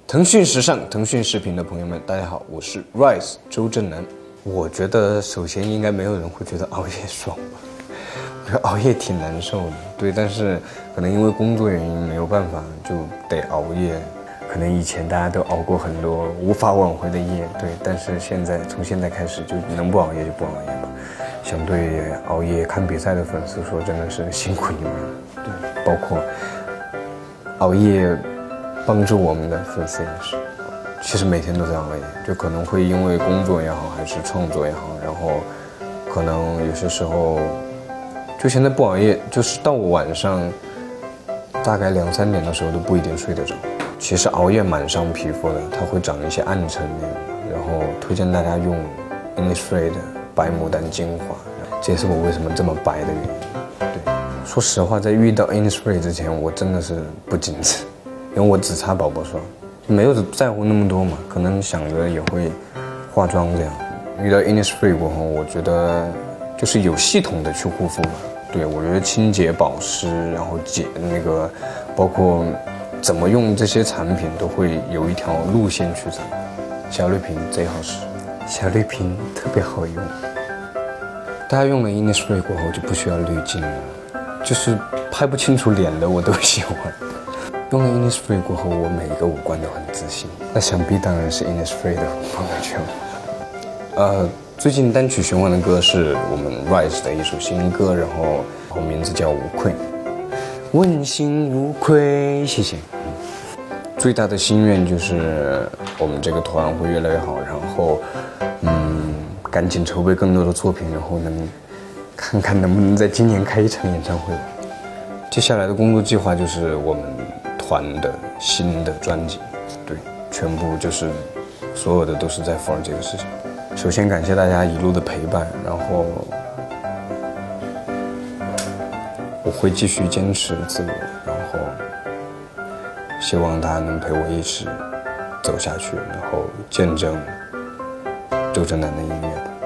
腾讯时尚、腾讯视频的朋友们，大家好，我是 Rise 周震南。我觉得首先应该没有人会觉得熬夜爽吧？我觉得熬夜挺难受的，对，但是可能因为工作原因没有办法，就得熬夜。可能以前大家都熬过很多无法挽回的夜，对，但是从现在开始就能不熬夜就不熬夜吧。相对熬夜看比赛的粉丝说，真的是辛苦你们了，对，包括熬夜帮助我们的粉丝也是，其实每天都在熬夜，就可能会因为工作也好，还是创作也好，然后可能有些时候，就现在不熬夜，就是到晚上大概2、3点的时候都不一定睡得着。其实熬夜蛮伤皮肤的，它会长一些暗沉那样，然后推荐大家用 Innisfree 的白牡丹精华，这也是我为什么这么白的原因。对，说实话，在遇到 Innisfree 之前，我真的是不矜持。因为我只擦宝宝霜，没有在乎那么多嘛，可能想着也会化妆这样。遇到 Innisfree 过后，我觉得就是有系统的去护肤吧。对，我觉得清洁保湿，然后包括怎么用这些产品都会有一条路线去走。小绿瓶贼好使，小绿瓶特别好用。大家用了 Innisfree 过后就不需要滤镜了，就是拍不清楚脸的我都喜欢。用了 Innisfree 过后，我每一个五官都很自信。那想必当然是 Innisfree 的朋友圈。最近单曲循环的歌是我们 Rise 的一首新歌，然后名字叫《无愧》，问心无愧，谢谢。最大的心愿就是我们这个团会越来越好，然后赶紧筹备更多的作品，然后看看能不能在今年开一场演唱会。接下来的工作计划就是我们团的新的专辑，对，全部就是所有的都是在 for 这个事情。首先感谢大家一路的陪伴，然后我会继续坚持自我，然后希望大家能陪我一起走下去，然后见证周震南的音乐吧。